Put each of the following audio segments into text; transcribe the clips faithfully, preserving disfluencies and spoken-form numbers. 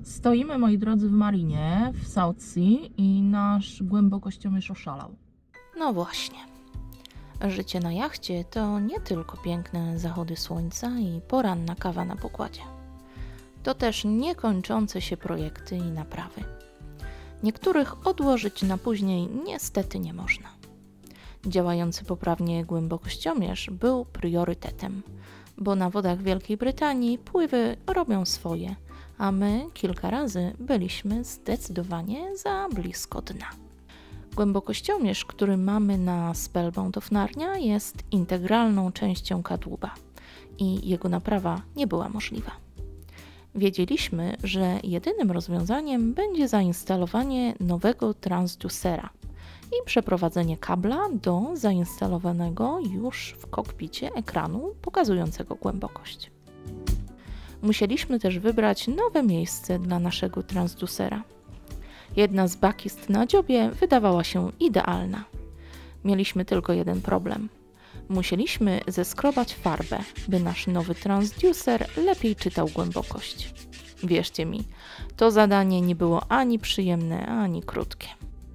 Stoimy, moi drodzy, w marinie w South Sea i nasz głębokościomierz oszalał. No właśnie. Życie na jachcie to nie tylko piękne zachody słońca i poranna kawa na pokładzie. To też niekończące się projekty i naprawy. Niektórych odłożyć na później niestety nie można. Działający poprawnie głębokościomierz był priorytetem, bo na wodach Wielkiej Brytanii pływy robią swoje, a my kilka razy byliśmy zdecydowanie za blisko dna. Głębokościomierz, który mamy na Spellbound of Narnia, jest integralną częścią kadłuba i jego naprawa nie była możliwa. Wiedzieliśmy, że jedynym rozwiązaniem będzie zainstalowanie nowego transducera i przeprowadzenie kabla do zainstalowanego już w kokpicie ekranu pokazującego głębokość. Musieliśmy też wybrać nowe miejsce dla naszego transducera. Jedna z bakist na dziobie wydawała się idealna. Mieliśmy tylko jeden problem. Musieliśmy zeskrobać farbę, by nasz nowy transducer lepiej czytał głębokość. Wierzcie mi, to zadanie nie było ani przyjemne, ani krótkie.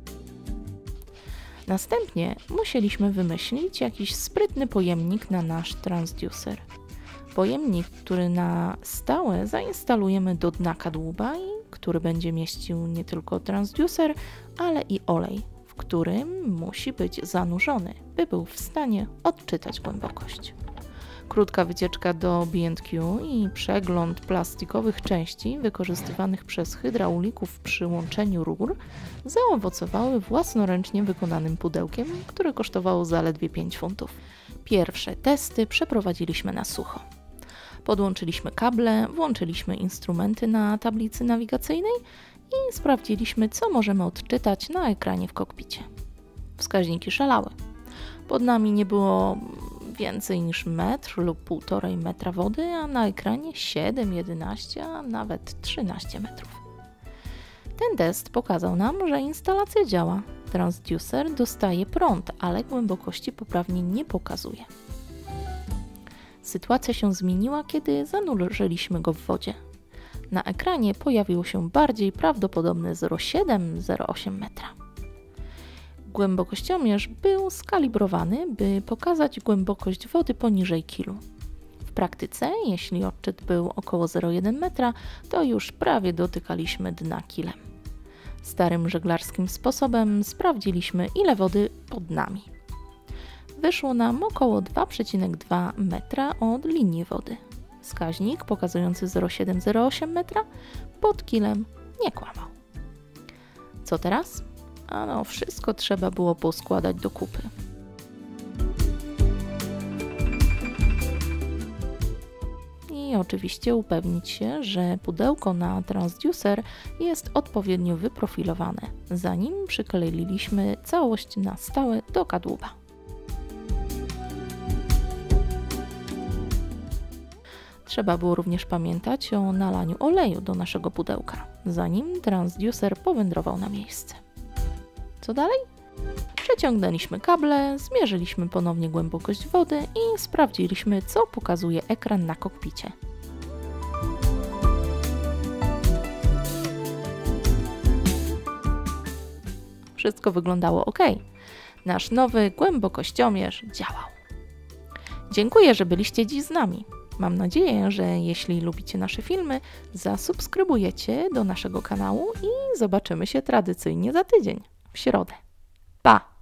Następnie musieliśmy wymyślić jakiś sprytny pojemnik na nasz transducer. Pojemnik, który na stałe zainstalujemy do dna kadłuba i który będzie mieścił nie tylko transducer, ale i olej, w którym musi być zanurzony, by był w stanie odczytać głębokość. Krótka wycieczka do B and Q i przegląd plastikowych części wykorzystywanych przez hydraulików przy łączeniu rur zaowocowały własnoręcznie wykonanym pudełkiem, które kosztowało zaledwie pięć funtów. Pierwsze testy przeprowadziliśmy na sucho. Podłączyliśmy kable, włączyliśmy instrumenty na tablicy nawigacyjnej i sprawdziliśmy, co możemy odczytać na ekranie w kokpicie. Wskaźniki szalały. Pod nami nie było więcej niż metr lub półtorej metra wody, a na ekranie siedem, jedenaście, a nawet trzynaście metrów. Ten test pokazał nam, że instalacja działa. Transducer dostaje prąd, ale głębokości poprawnie nie pokazuje. Sytuacja się zmieniła, kiedy zanurzyliśmy go w wodzie. Na ekranie pojawiło się bardziej prawdopodobne zero przecinek siedem do zero przecinek osiem metra. Głębokościomierz był skalibrowany, by pokazać głębokość wody poniżej kilu. W praktyce, jeśli odczyt był około zero przecinek jeden metra, to już prawie dotykaliśmy dna kilem. Starym żeglarskim sposobem sprawdziliśmy, ile wody pod nami. Wyszło nam około dwa przecinek dwa metra od linii wody. Wskaźnik pokazujący zero przecinek siedem do zero przecinek osiem metra pod kilem nie kłamał. Co teraz? Ano, wszystko trzeba było poskładać do kupy. I oczywiście upewnić się, że pudełko na transducer jest odpowiednio wyprofilowane, zanim przykleiliśmy całość na stałe do kadłuba. Trzeba było również pamiętać o nalaniu oleju do naszego pudełka, zanim transducer powędrował na miejsce. Co dalej? Przeciągnęliśmy kable, zmierzyliśmy ponownie głębokość wody i sprawdziliśmy, co pokazuje ekran na kokpicie. Wszystko wyglądało ok. Nasz nowy głębokościomierz działał. Dziękuję, że byliście dziś z nami. Mam nadzieję, że jeśli lubicie nasze filmy, zasubskrybujecie do naszego kanału i zobaczymy się tradycyjnie za tydzień, w środę. Pa!